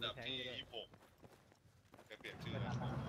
ดับที่26จะเปลี่ยนชื่อแล้ว